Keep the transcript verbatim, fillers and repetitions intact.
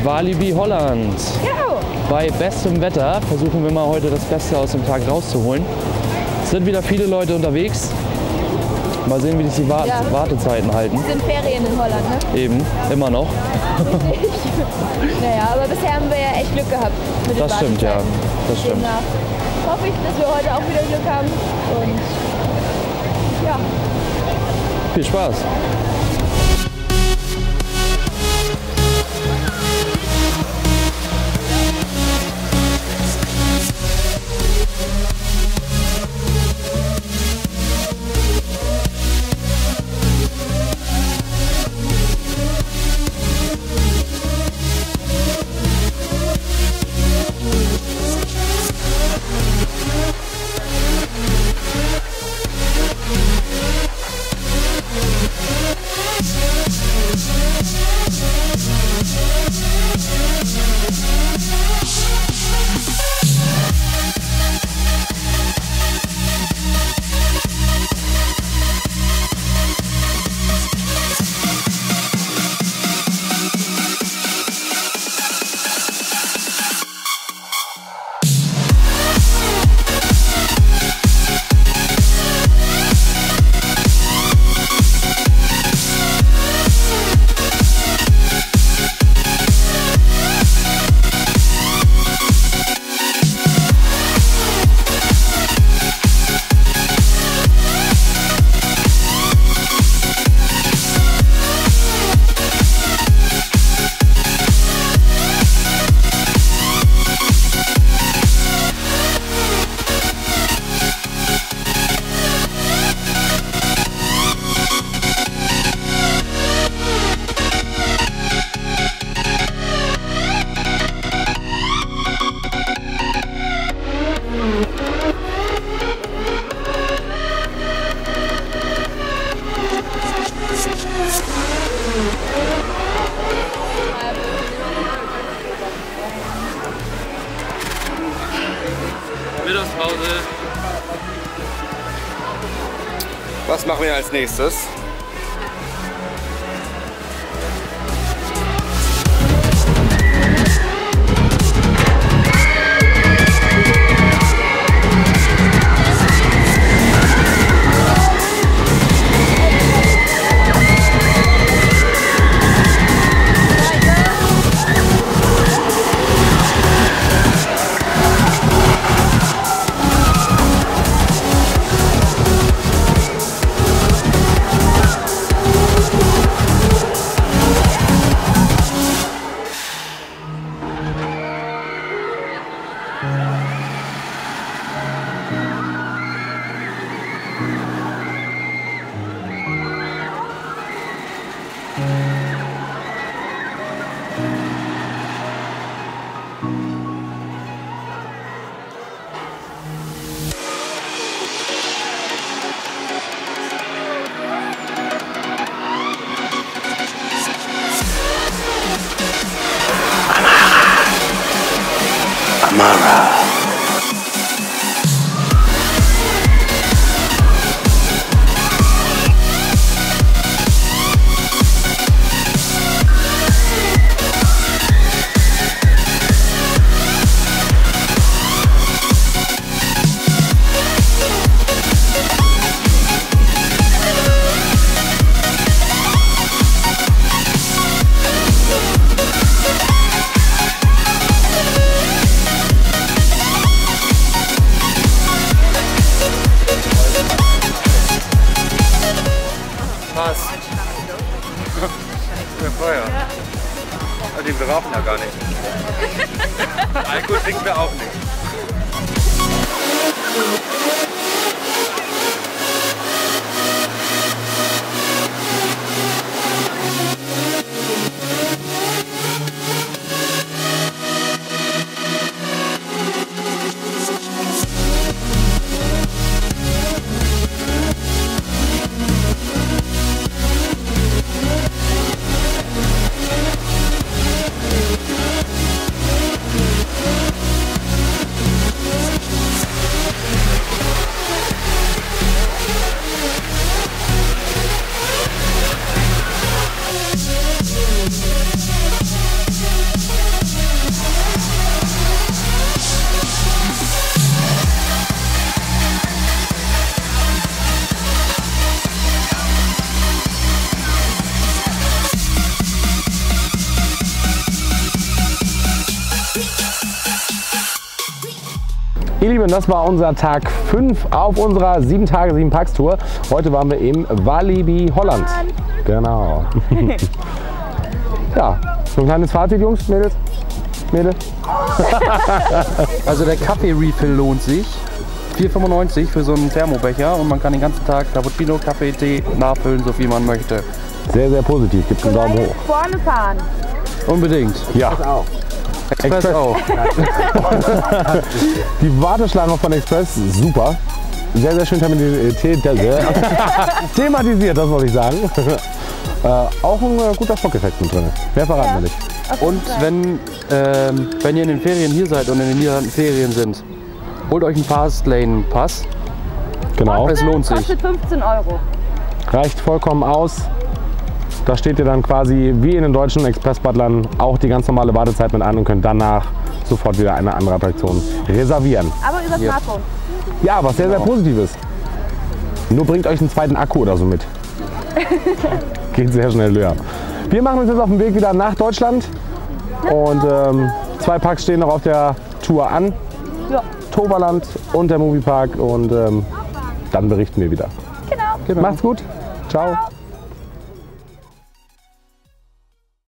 Walibi Holland. Genau. Bei bestem Wetter versuchen wir mal heute das Beste aus dem Tag rauszuholen. Es sind wieder viele Leute unterwegs. Mal sehen, wie sich die Wart Ja. Wartezeiten halten. Es sind Ferien in Holland, ne? Eben, immer noch. Naja, aber bisher haben wir ja echt Glück gehabt mit den Das stimmt, ja. Wartezeiten. Das stimmt. Demnach hoffe ich, dass wir heute auch wieder Glück haben. Und ja. Viel Spaß. Mittagspause. Was machen wir als nächstes? Amara. Passt. Wir Feuer. Ja. Den wir rauchen ja gar nicht. Alkohol trinken wir auch nicht. Ihr Lieben, das war unser Tag fünf auf unserer sieben Tage, sieben Parks Tour. Heute waren wir im Walibi Holland. Genau. Ja, so ein kleines Fazit, Jungs, Mädels. Mädel. Also der Kaffee-Refill lohnt sich. vier fünfundneunzig für so einen Thermobecher und man kann den ganzen Tag Cappuccino, Kaffee, Tee nachfüllen, so viel man möchte. Sehr, sehr positiv. Gibt einen Daumen hoch. Vorne fahren. Unbedingt. Ja. Express, Express auch. Die Warteschlange von Express, super. Sehr, sehr schön thematisiert, thematisiert, das wollte ich sagen. Äh, auch ein äh, guter Schockeffekt mit drin. Mehr verraten Ja. wir nicht. Und wenn, ähm, wenn ihr in den Ferien hier seid und in den Niederlanden Ferien sind, holt euch einen Fastlane-Pass. Genau. Es lohnt sich. Kostet fünfzehn Euro. Reicht vollkommen aus. Da steht ihr dann quasi wie in den deutschen Express-Butlern auch die ganz normale Wartezeit mit an und könnt danach sofort wieder eine andere Attraktion reservieren. Aber über Ja. Smartphone. Ja, was sehr, sehr positiv ist. Nur bringt euch einen zweiten Akku oder so mit. Geht sehr schnell leer. Wir machen uns jetzt auf den Weg wieder nach Deutschland. Und ähm, zwei Parks stehen noch auf der Tour an. Ja. Toverland und der Moviepark. Und ähm, dann berichten wir wieder. Genau. Macht's gut. Ciao.